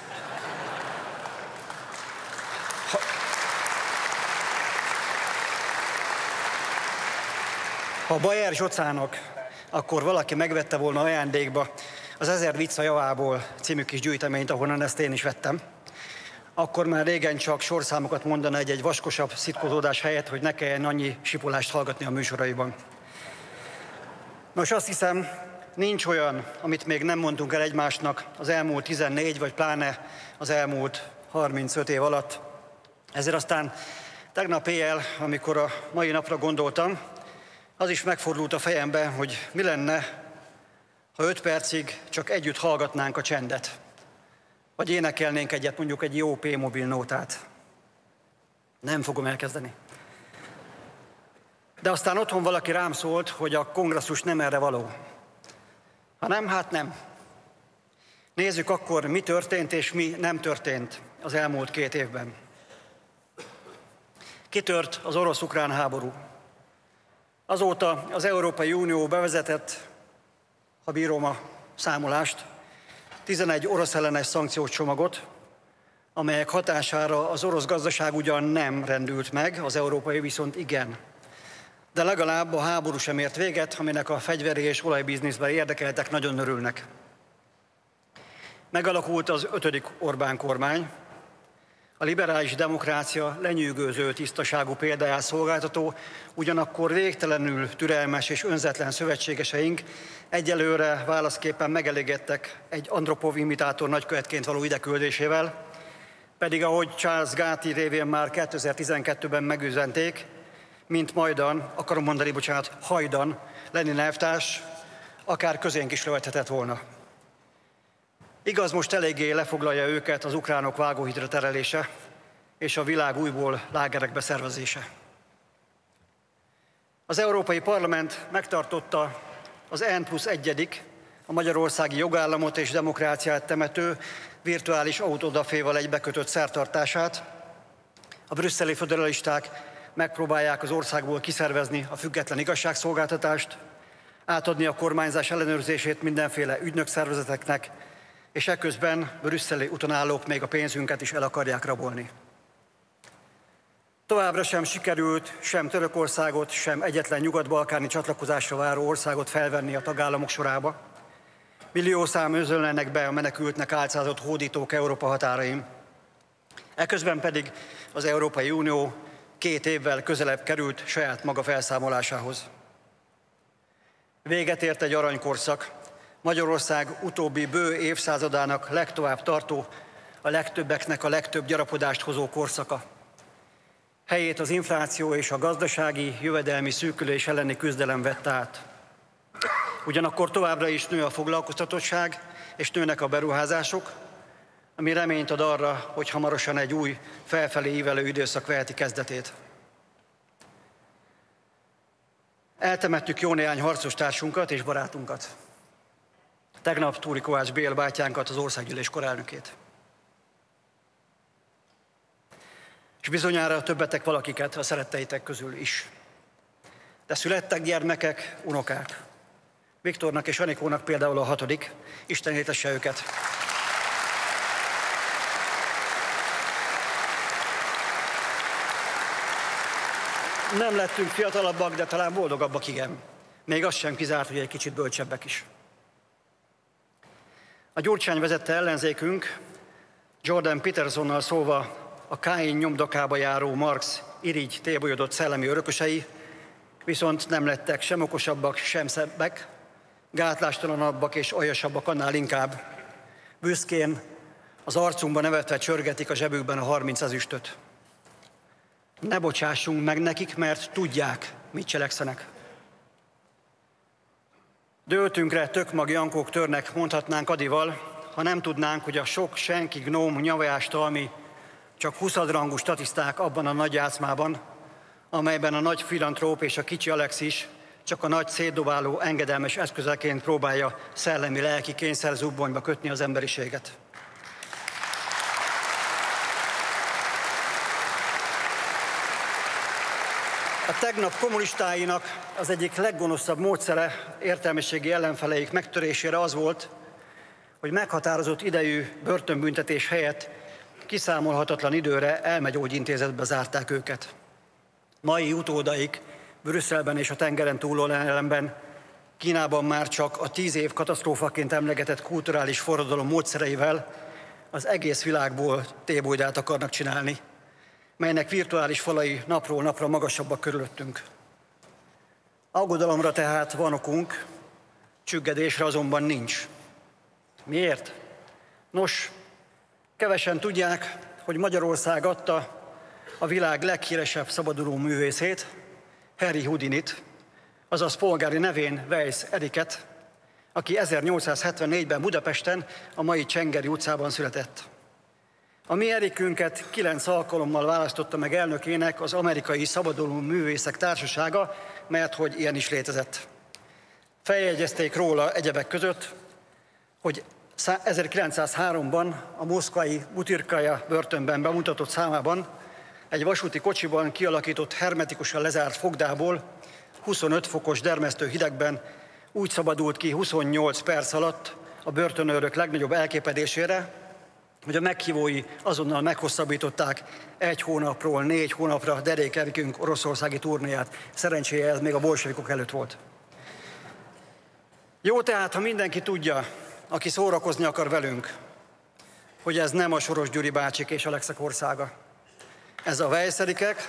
Ha Bajer Zsocának akkor valaki megvette volna ajándékba az 1000 vicc a javából című kis gyűjteményt, ahonnan ezt én is vettem, akkor már régen csak sorszámokat mondana egy vaskosabb szitkozódás helyett, hogy ne kelljen annyi sipolást hallgatni a műsoraiban. Nos, azt hiszem, nincs olyan, amit még nem mondtunk el egymásnak az elmúlt 14, vagy pláne az elmúlt 35 év alatt. Ezért aztán tegnap éjjel, amikor a mai napra gondoltam, az is megfordult a fejembe, hogy mi lenne, ha 5 percig csak együtt hallgatnánk a csendet. Vagy énekelnénk egyet, mondjuk egy jó P-mobil nótát. Nem fogom elkezdeni. De aztán otthon valaki rám szólt, hogy a kongresszus nem erre való. Ha nem, hát nem. Nézzük akkor, mi történt és mi nem történt az elmúlt 2 évben. Kitört az orosz-ukrán háború. Azóta az Európai Unió bevezetett, ha bírom a számolást, 11 orosz ellenes szankciócsomagot, amelyek hatására az orosz gazdaság ugyan nem rendült meg, az európai viszont igen. De legalább a háború sem ért véget, aminek a fegyveri és olajbizniszben érdekeltek nagyon örülnek. Megalakult az 5. Orbán kormány, a liberális demokrácia lenyűgöző tisztaságú példáját szolgáltató, ugyanakkor végtelenül türelmes és önzetlen szövetségeseink egyelőre válaszképpen megelégedtek egy Andropov imitátor nagykövetként való ideküldésével, pedig ahogy Charles Gatti révén már 2012-ben megüzenték, mint majdan, akarom mondani, bocsánat, hajdan, Lenin elvtárs, akár közénk is rövethetett volna. Igaz, most eléggé lefoglalja őket az ukránok vágóhídra terelése és a világ újból lágerekbe szervezése. Az Európai Parlament megtartotta az N+1, a magyarországi jogállamot és demokráciát temető virtuális autódaféval egybekötött szertartását. A brüsszeli föderalisták megpróbálják az országból kiszervezni a független igazságszolgáltatást, átadni a kormányzás ellenőrzését mindenféle ügynökszervezeteknek, és eközben brüsszeli utonállók még a pénzünket is el akarják rabolni. Továbbra sem sikerült sem Törökországot, sem egyetlen nyugat-balkáni csatlakozásra váró országot felvenni a tagállamok sorába. Milliószám özönlenek be a menekültnek álcázott hódítók Európa határain. Eközben pedig az Európai Unió 2 évvel közelebb került saját maga felszámolásához. Véget ért egy aranykorszak, Magyarország utóbbi bő évszázadának legtovább tartó, a legtöbbeknek a legtöbb gyarapodást hozó korszaka. Helyét az infláció és a gazdasági, jövedelmi szűkülés elleni küzdelem vett át. Ugyanakkor továbbra is nő a foglalkoztatottság, és nőnek a beruházások, ami reményt ad arra, hogy hamarosan egy új, felfelé ívelő időszak veheti kezdetét. Eltemettük jó néhány harcostársunkat és barátunkat. Tegnap Túri Kovács Bél bátyánkat, az országgyűlés korelnökét. És bizonyára többetek valakiket a szeretteitek közül is. De születtek gyermekek, unokák. Viktornak és Anikónak például a 6. Isten éltesse őket. Nem lettünk fiatalabbak, de talán boldogabbak, igen. Még az sem kizárt, hogy egy kicsit bölcsebbek is. A Gyurcsány vezette ellenzékünk Jordan Petersonnal szólva a Káin nyomdokába járó Marx irigy tébolyodott szellemi örökösei, viszont nem lettek sem okosabbak, sem szebbek, gátlástalanabbak és aljasabbak annál inkább. Büszkén az arcunkba nevetve csörgetik a zsebükben a 30 ezüstöt. Ne bocsássunk meg nekik, mert tudják, mit cselekszenek. Dőltünkre tökmag Jankók törnek, mondhatnánk Adival, ha nem tudnánk, hogy a sok senki, gnóm, nyavajástalmi, csak 20-rangú statiszták abban a nagy játszmában, amelyben a nagy filantróp és a kicsi Alexis csak a nagy szétdobáló engedelmes eszközeként próbálja szellemi-lelki kényszerzubbonyba kötni az emberiséget. A tegnap kommunistáinak az egyik leggonoszabb módszere értelmiségi ellenfeleik megtörésére az volt, hogy meghatározott idejű börtönbüntetés helyett kiszámolhatatlan időre elmegyógyintézetbe zárták őket. Mai utódaik Brüsszelben és a tengeren túlon ellenben Kínában már csak a 10 év katasztrófaként emlegetett kulturális forradalom módszereivel az egész világból tébolydát akarnak csinálni, melynek virtuális falai napról napra magasabbak körülöttünk. Aggodalomra tehát van okunk, csüggedésre azonban nincs. Miért? Nos, kevesen tudják, hogy Magyarország adta a világ leghíresebb szabaduló művészét, Harry Houdinit, azaz polgári nevén Weiss Eriket, aki 1874-ben Budapesten, a mai Csengeri utcában született. A mi Erikünket 9 alkalommal választotta meg elnökének az Amerikai Szabaduló Művészek Társasága, mert hogy ilyen is létezett. Feljegyezték róla egyebek között, hogy 1903-ban a moszkvai Butyrkaja börtönben bemutatott számában egy vasúti kocsiban kialakított hermetikusan lezárt fogdából 25 fokos dermesztő hidegben úgy szabadult ki 28 perc alatt a börtönőrök legnagyobb elképedésére, hogy a meghívói azonnal meghosszabbították 1 hónapról 4 hónapra Derék Erikünk oroszországi turnéját. Szerencséje ez még a bolsevikok előtt volt. Jó tehát, ha mindenki tudja, aki szórakozni akar velünk, hogy ez nem a Soros Gyuri bácsik és Alexek országa. Ez a Vejszerikek,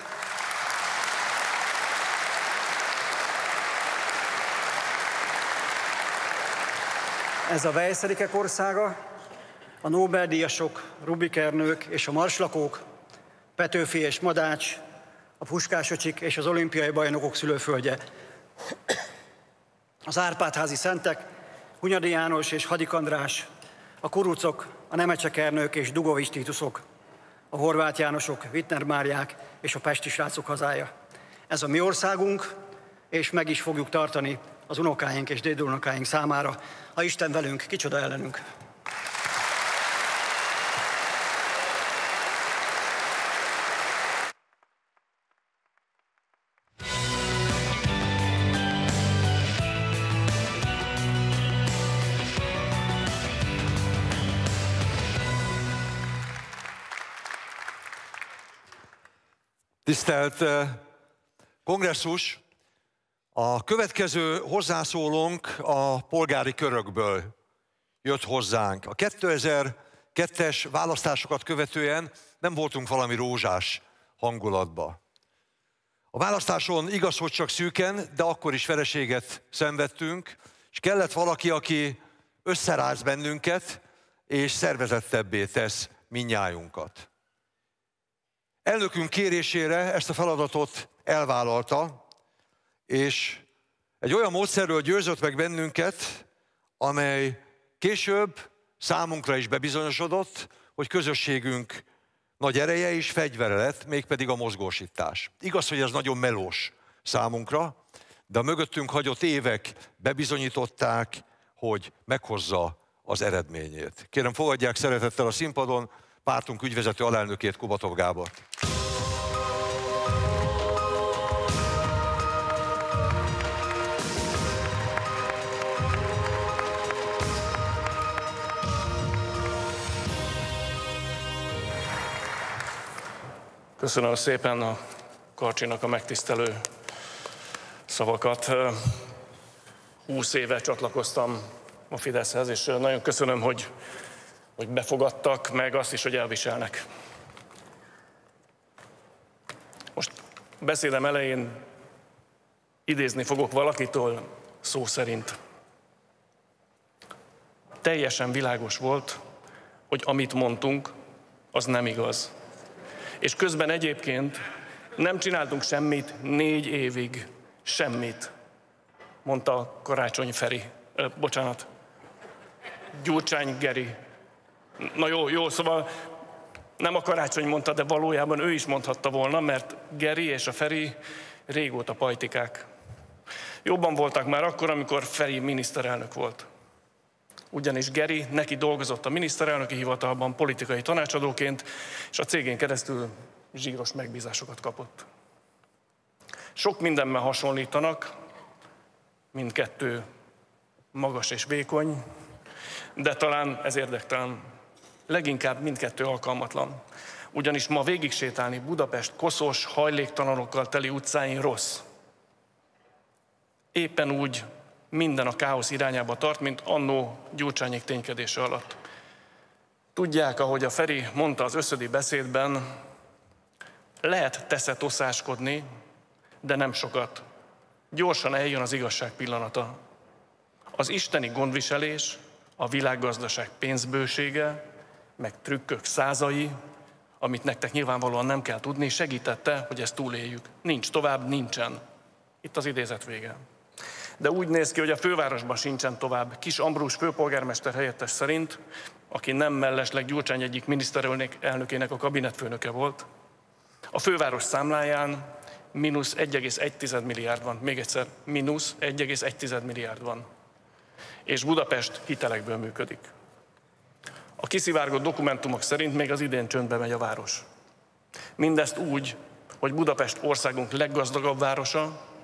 országa, a Nobel-díjasok, Rubik-Ernők és a marslakók, Petőfi és Madács, a Puskásöcsik és az olimpiai bajnokok szülőföldje. Az Árpád-házi szentek, Hunyadi János és Hadik András, a Kurucok, a Nemecsek Ernők és Dugovics Titusok, a Horváth Jánosok, Wittner Máriák és a pesti srácok hazája. Ez a mi országunk, és meg is fogjuk tartani az unokáink és dédunokáink számára. Ha Isten velünk, kicsoda ellenünk. Tisztelt kongresszus! A következő hozzászólónk a polgári körökből jött hozzánk. A 2002-es választásokat követően nem voltunk valami rózsás hangulatba. A választáson igaz, hogy csak szűken, de akkor is vereséget szenvedtünk, és kellett valaki, aki összeráz bennünket, és szervezettebbé tesz mindnyájunkat. Elnökünk kérésére ezt a feladatot elvállalta, és egy olyan módszerről győzött meg bennünket, amely később számunkra is bebizonyosodott, hogy közösségünk nagy ereje és fegyvere lett, mégpedig a mozgósítás. Igaz, hogy ez nagyon melós számunkra, de a mögöttünk hagyott évek bebizonyították, hogy meghozza az eredményét. Kérem, fogadják szeretettel a színpadon pártunk ügyvezető alelnökét, Kubatov Gábort. Köszönöm szépen a Karcsinak a megtisztelő szavakat. 20 éve csatlakoztam a Fideszhez, és nagyon köszönöm, hogy befogadtak, meg azt is, hogy elviselnek. Most beszédem elején idézni fogok valakitől szó szerint. Teljesen világos volt, hogy amit mondtunk, az nem igaz. És közben egyébként nem csináltunk semmit 4 évig. Semmit, mondta Gyurcsány Geri. Na jó, szóval nem a Karácsony mondta, de valójában ő is mondhatta volna, mert Geri és a Feri régóta pajtikák. Jobban voltak már akkor, amikor Feri miniszterelnök volt. Ugyanis Geri neki dolgozott a miniszterelnöki hivatalban politikai tanácsadóként, és a cégén keresztül zsíros megbízásokat kapott. Sok mindenben hasonlítanak, mindkettő magas és vékony, de talán ez érdektelen. Leginkább mindkettő alkalmatlan. Ugyanis ma végig sétálni Budapest koszos, hajléktalanokkal teli utcáin rossz. Éppen úgy minden a káosz irányába tart, mint annó Gyurcsányék ténykedése alatt. Tudják, ahogy a Feri mondta az összödi beszédben, lehet teszetoszáskodni, de nem sokat. Gyorsan eljön az igazság pillanata. Az isteni gondviselés, a világgazdaság pénzbősége, meg trükkök százai, amit nektek nyilvánvalóan nem kell tudni, segítette, hogy ezt túléljük. Nincs tovább, nincsen. Itt az idézet vége. De úgy néz ki, hogy a fővárosban sincsen tovább. Kis Ambrus főpolgármester helyettes szerint, aki nem mellesleg Gyurcsány egyik miniszterelnökének a kabinetfőnöke volt, a főváros számláján mínusz 1,1 milliárd van. Még egyszer, mínusz 1,1 milliárd van. És Budapest hitelekből működik. A kiszivárgott dokumentumok szerint még az idén csöndbe megy a város. Mindezt úgy, hogy Budapest országunk leggazdagabb városa,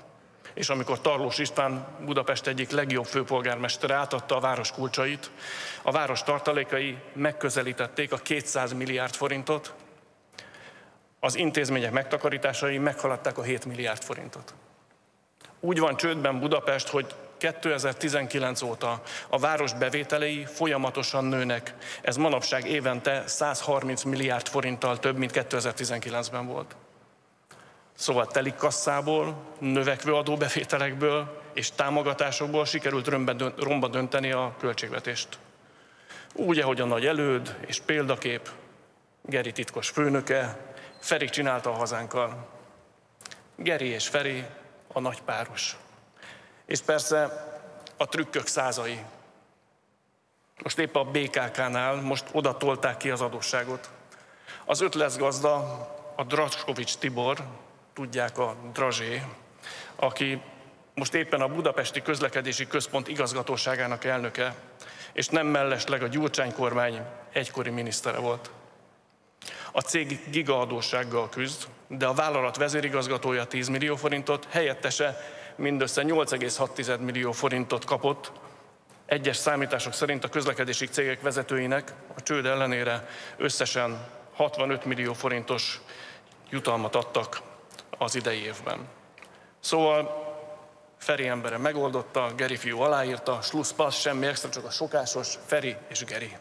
és amikor Tarlós István, Budapest egyik legjobb főpolgármestere átadta a város kulcsait, a város tartalékai megközelítették a 200 milliárd forintot, az intézmények megtakarításai meghaladták a 7 milliárd forintot. Úgy van csődben Budapest, hogy 2019 óta a város bevételei folyamatosan nőnek. Ez manapság évente 130 milliárd forinttal több, mint 2019-ben volt. Szóval telik kasszából, növekvő adóbevételekből és támogatásokból sikerült romba dönteni a költségvetést. Úgy, ahogy a nagy előd és példakép, Geri titkos főnöke, Feri csinálta a hazánkkal. Geri és Feri a nagy páros. És persze a trükkök százai. Most épp a BKK-nál most oda tolták ki az adósságot. Az ötletgazda, a Draskovics Tibor, tudják, a Drazsé, aki most éppen a Budapesti Közlekedési Központ igazgatóságának elnöke, és nem mellesleg a Gyurcsány kormány egykori minisztere volt. A cég gigaadóssággal küzd, de a vállalat vezérigazgatója 10 millió forintot, helyettese mindössze 8,6 millió forintot kapott. Egyes számítások szerint a közlekedési cégek vezetőinek a csőd ellenére összesen 65 millió forintos jutalmat adtak az idei évben. Szóval Feri embere megoldotta, Geri fiú aláírta, slusszpassz, semmi extra, csak a szokásos Feri és Geri.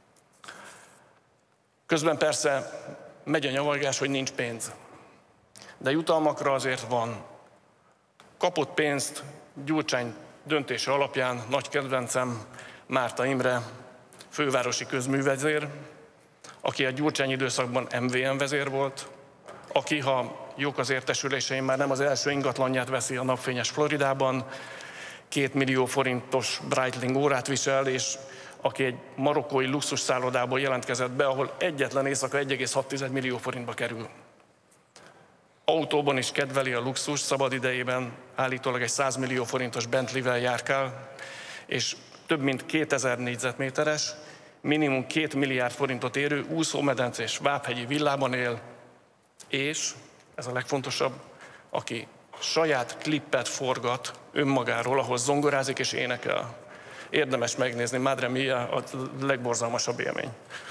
Közben persze megy a nyavargás, hogy nincs pénz. De jutalmakra azért van. Kapott pénzt Gyurcsány döntése alapján nagy kedvencem Márta Imre, fővárosi közművezér, aki a Gyurcsány időszakban MVM vezér volt, aki, ha jók az értesüléseim, már nem az első ingatlanját veszi a napfényes Floridában, 2 millió forintos Breitling órát visel, és aki egy marokkói luxus szállodából jelentkezett be, ahol egyetlen éjszaka 1,6 millió forintba kerül. Autóban is kedveli a luxus, szabad idejében állítólag egy 100 millió forintos Bentley-vel járkál, és több mint 2000 négyzetméteres, minimum 2 milliárd forintot érő úszómedencés váphegyi villában él, és, ez a legfontosabb, aki saját klippet forgat önmagáról, ahol zongorázik és énekel. Érdemes megnézni, Madre Mia, a legborzalmasabb élmény.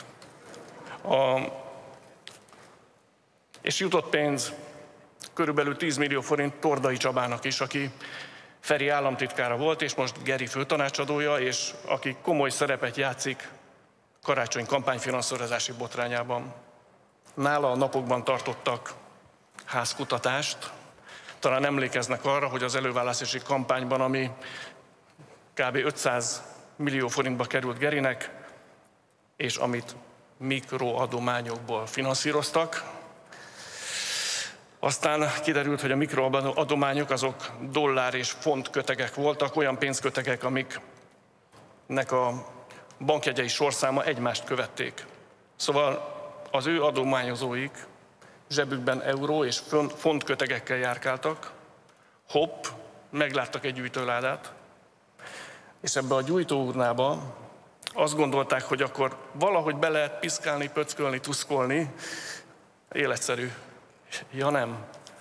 És jutott pénz körülbelül 10 millió forint Tordai Csabának is, aki Feri államtitkára volt, és most Geri főtanácsadója, és aki komoly szerepet játszik Karácsony kampányfinanszírozási botrányában. Nála a napokban tartottak házkutatást. Talán emlékeznek arra, hogy az előválasztási kampányban, ami kb. 500 millió forintba került Gerinek, és amit mikroadományokból finanszíroztak. Aztán kiderült, hogy a mikroadományok azok dollár és font kötegek voltak, olyan pénzkötegek, amiknek a bankjegyei sorszáma egymást követték. Szóval az ő adományozóik zsebükben euró és font kötegekkel járkáltak, hopp, megláttak egy gyűjtőládát, és ebbe a gyújtóurnába azt gondolták, hogy akkor valahogy be lehet piszkálni, pöckölni, tuszkolni, életszerű. Ja nem.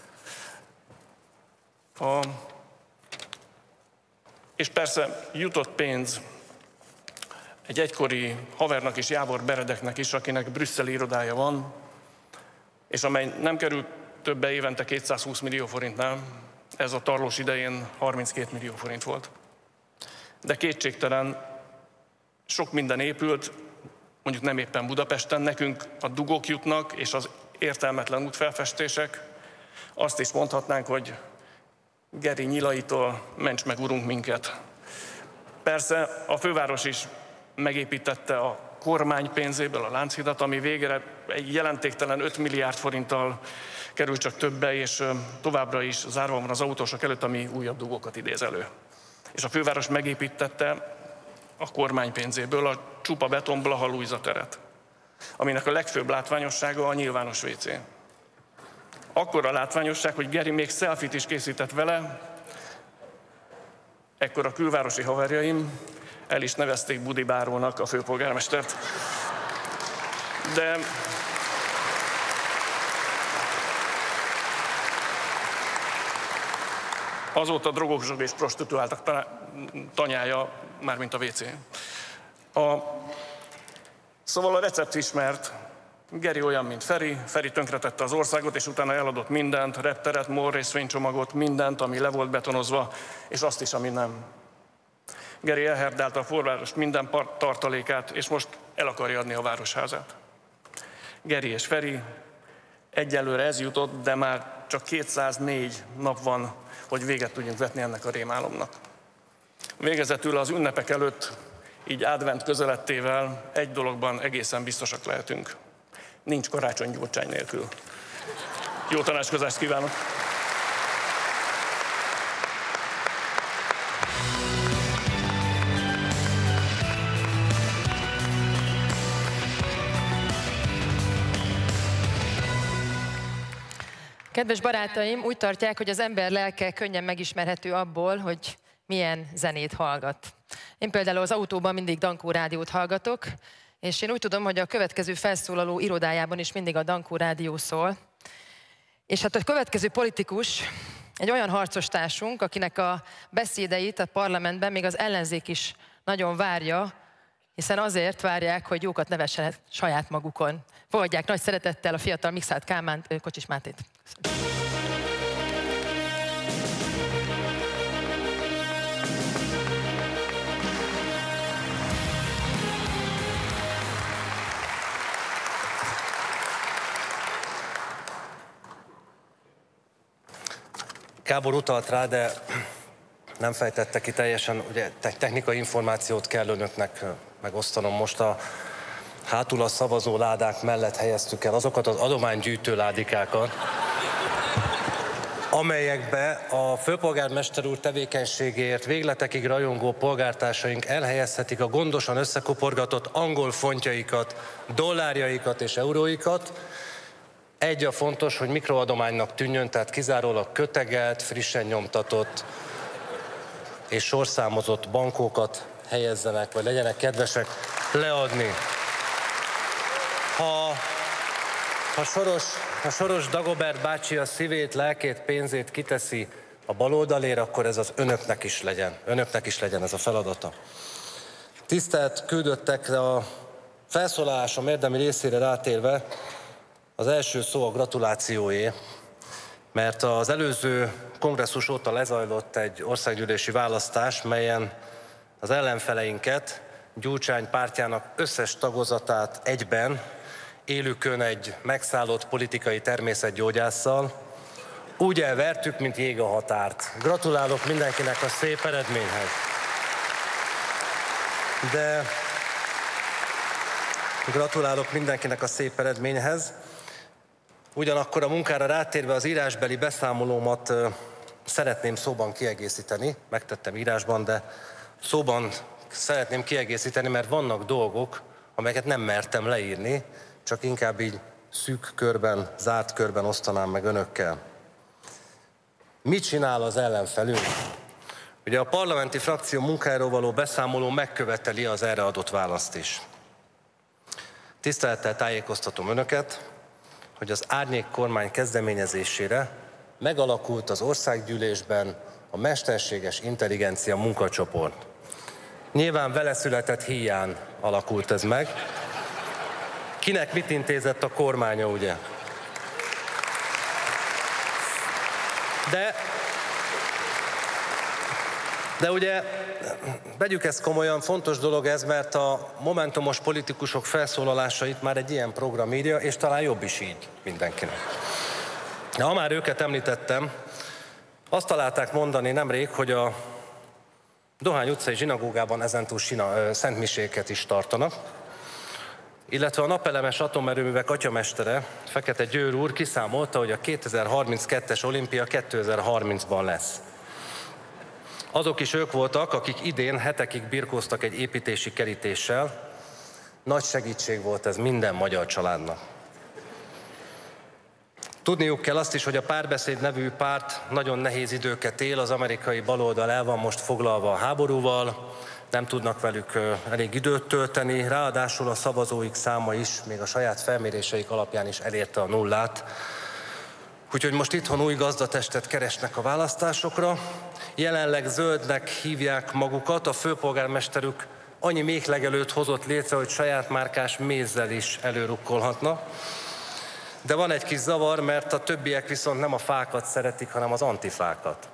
És persze jutott pénz egy egykori havernak is, Jávor Beredeknek is, akinek brüsszeli irodája van, és amely nem kerül többe évente 220 millió forintnál, ez a Tarlós idején 32 millió forint volt. De kétségtelen sok minden épült, mondjuk nem éppen Budapesten, nekünk a dugók jutnak, és az értelmetlen útfelfestések. Azt is mondhatnánk, hogy Geri nyilaitól ments meg urunk minket. Persze a főváros is megépítette a kormány pénzéből a Lánchidat, ami végére egy jelentéktelen 5 milliárd forinttal kerül csak többe, és továbbra is zárva van az autósok előtt, ami újabb dugókat idéz elő. És a főváros megépítette a kormány pénzéből a csupa beton Blaha Lujza teret, aminek a legfőbb látványossága a nyilvános WC. Akkora látványosság, hogy Geri még selfit is készített vele, ekkor a külvárosi haverjaim el is nevezték Budi Bárónak a főpolgármestert. Azóta drogosok és prostituáltak tanyája, mármint a WC. Szóval a recept ismert. Geri olyan, mint Feri. Feri tönkretette az országot, és utána eladott mindent, repteret, MOL részvénycsomagot, mindent, ami le volt betonozva, és azt is, ami nem. Geri elherdálta a forváros minden tartalékát, és most el akarja adni a városházát. Geri és Feri, egyelőre ez jutott, de már csak 204 nap van, hogy véget tudjunk vetni ennek a rémálomnak. Végezetül az ünnepek előtt, így advent közelettével egy dologban egészen biztosak lehetünk. Nincs karácsony Gyurcsány nélkül. Jó tanácskozást kívánok! Kedves barátaim, úgy tartják, hogy az ember lelke könnyen megismerhető abból, hogy milyen zenét hallgat. Én például az autóban mindig Dankó rádiót hallgatok, és én úgy tudom, hogy a következő felszólaló irodájában is mindig a Dankó rádió szól. És hát a következő politikus egy olyan harcostársunk, akinek a beszédeit a parlamentben még az ellenzék is nagyon várja, hiszen azért várják, hogy jókat nevessenek saját magukon. Fogadják nagy szeretettel a fiatal Mikszáth Kálmánt, Kocsis Mátét. Gábor utalt rá, de nem fejtette ki teljesen, ugye technikai információt kell önöknek megosztanom. Most hátul a szavazó ládák mellett helyeztük el azokat az adománygyűjtő ládikákat, amelyekbe a főpolgármester úr tevékenységéért végletekig rajongó polgártársaink elhelyezhetik a gondosan összekuporgatott angol fontjaikat, dollárjaikat és euróikat. Egy a fontos, hogy mikroadománynak tűnjön, tehát kizárólag kötegelt, frissen nyomtatott és sorszámozott bankókat helyezzenek, vagy legyenek kedvesek leadni. Ha Soros Dagobert bácsi a szívét, lelkét, pénzét kiteszi a baloldalér, akkor ez az önöknek is legyen. Önöknek is legyen ez a feladata. Tisztelt küldöttek, a felszólalásom érdemi részére rátérve, az első szó a gratulációé, mert az előző kongresszus óta lezajlott egy országgyűlési választás, melyen az ellenfeleinket, Gyurcsány pártjának összes tagozatát egyben, élükön egy megszállott politikai természetgyógyásszal, úgy elvertük, mint jég a határt. Gratulálok mindenkinek a szép eredményhez. Gratulálok mindenkinek a szép eredményhez. Ugyanakkor a munkára rátérve az írásbeli beszámolómat szeretném szóban kiegészíteni, megtettem írásban, de szóban szeretném kiegészíteni, mert vannak dolgok, amelyeket nem mertem leírni, csak inkább így szűk körben, zárt körben osztanám meg önökkel. Mit csinál az ellenfelünk? Ugye a parlamenti frakció munkáról való beszámoló megköveteli az erre adott választ is. Tisztelettel tájékoztatom önöket, hogy az árnyék kormány kezdeményezésére megalakult az országgyűlésben a mesterséges intelligencia munkacsoport. Nyilván vele született híján alakult ez meg. Kinek mit intézett a kormánya, ugye? De ugye, vegyük ezt komolyan, fontos dolog ez, mert a momentumos politikusok felszólalásait már egy ilyen program írja, és talán jobb is így mindenkinek. De ha már őket említettem, azt találták mondani nemrég, hogy a Dohány utcai zsinagógában ezentúl szentmiséket is tartanak, illetve a napelemes atomerőművek atyamestere, Fekete Győr úr kiszámolta, hogy a 2032-es olimpia 2030-ban lesz. Azok is ők voltak, akik idén hetekig birkóztak egy építési kerítéssel. Nagy segítség volt ez minden magyar családnak. Tudniuk kell azt is, hogy a Párbeszéd nevű párt nagyon nehéz időket él, az amerikai baloldal el van most foglalva a háborúval, nem tudnak velük elég időt tölteni, ráadásul a szavazóik száma is, még a saját felméréseik alapján is elérte a nullát. Úgyhogy most itthon új gazdatestet keresnek a választásokra. Jelenleg zöldnek hívják magukat, a főpolgármesterük annyi méhlegelőt hozott létre, hogy saját márkás mézzel is előrukkolhatna. De van egy kis zavar, mert a többiek viszont nem a fákat szeretik, hanem az antifákat.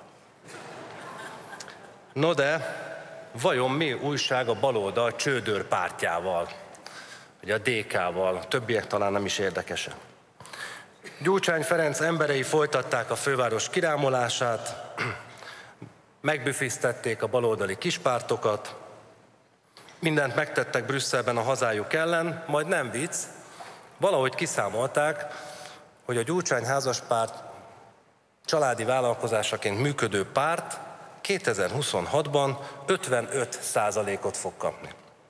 No de, vajon mi újság a baloldal csődör pártjával? Vagy a DK-val? A többiek talán nem is érdekesek. Gyurcsány Ferenc emberei folytatták a főváros kirámolását, megbüfisztették a baloldali kispártokat, mindent megtettek Brüsszelben a hazájuk ellen, majd nem vicc, valahogy kiszámolták, hogy a Gyurcsány házaspárt családi vállalkozásaként működő párt 2026-ban 55%-ot fog kapni.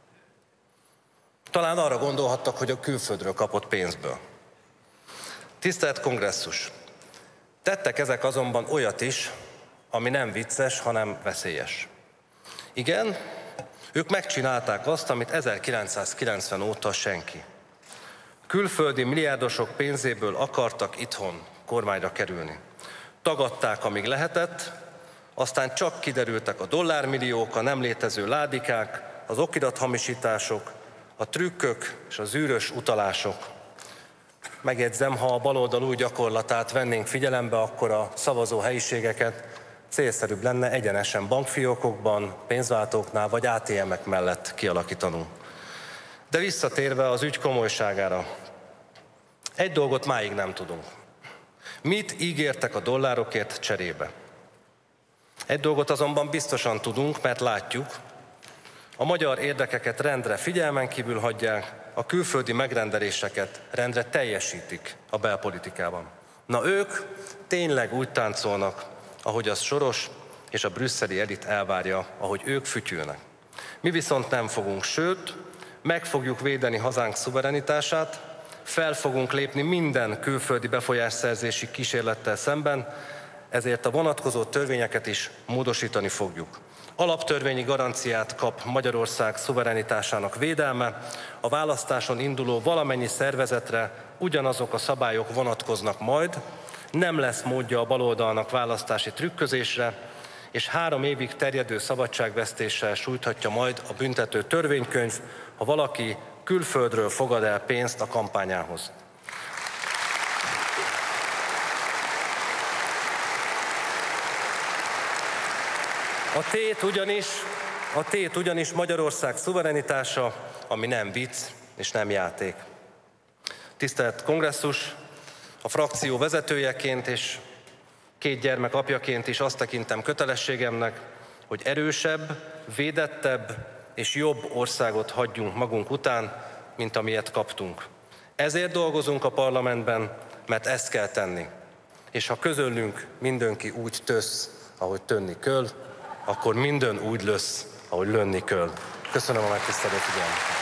Talán arra gondolhattak, hogy a külföldről kapott pénzből. Tisztelt Kongresszus! Tettek ezek azonban olyat is, ami nem vicces, hanem veszélyes. Igen, ők megcsinálták azt, amit 1990 óta senki. Külföldi milliárdosok pénzéből akartak itthon kormányra kerülni. Tagadták, amíg lehetett, aztán csak kiderültek a dollármilliók, a nem létező ládikák, az okirathamisítások, a trükkök és az űrös utalások. Megjegyzem, ha a baloldal új gyakorlatát vennénk figyelembe, akkor a szavazó helyiségeket célszerűbb lenne egyenesen bankfiókokban, pénzváltóknál vagy ATM-ek mellett kialakítanunk. De visszatérve az ügy komolyságára, egy dolgot máig nem tudunk. Mit ígértek a dollárokért cserébe? Egy dolgot azonban biztosan tudunk, mert látjuk, a magyar érdekeket rendre figyelmen kívül hagyják, a külföldi megrendeléseket rendre teljesítik a belpolitikában. Na ők tényleg úgy táncolnak, ahogy az Soros és a brüsszeli elit elvárja, ahogy ők fütyülnek. Mi viszont nem fogunk, sőt, meg fogjuk védeni hazánk szuverenitását, fel fogunk lépni minden külföldi befolyásszerzési kísérlettel szemben, ezért a vonatkozó törvényeket is módosítani fogjuk. Alaptörvényi garanciát kap Magyarország szuverenitásának védelme, a választáson induló valamennyi szervezetre ugyanazok a szabályok vonatkoznak majd, nem lesz módja a baloldalnak választási trükközésre, és 3 évig terjedő szabadságvesztéssel sújthatja majd a büntető törvénykönyv, ha valaki külföldről fogad el pénzt a kampányához. A tét ugyanis Magyarország szuverenitása, ami nem vicc és nem játék. Tisztelt Kongresszus, a frakció vezetőjeként és 2 gyermek apjaként is azt tekintem kötelességemnek, hogy erősebb, védettebb és jobb országot hagyjunk magunk után, mint amilyet kaptunk. Ezért dolgozunk a parlamentben, mert ezt kell tenni. És ha közöllünk mindenki úgy tösz, ahogy tönni köl, akkor minden úgy lesz, ahogy lönni köl. Köszönöm a megtisztelő figyelmet.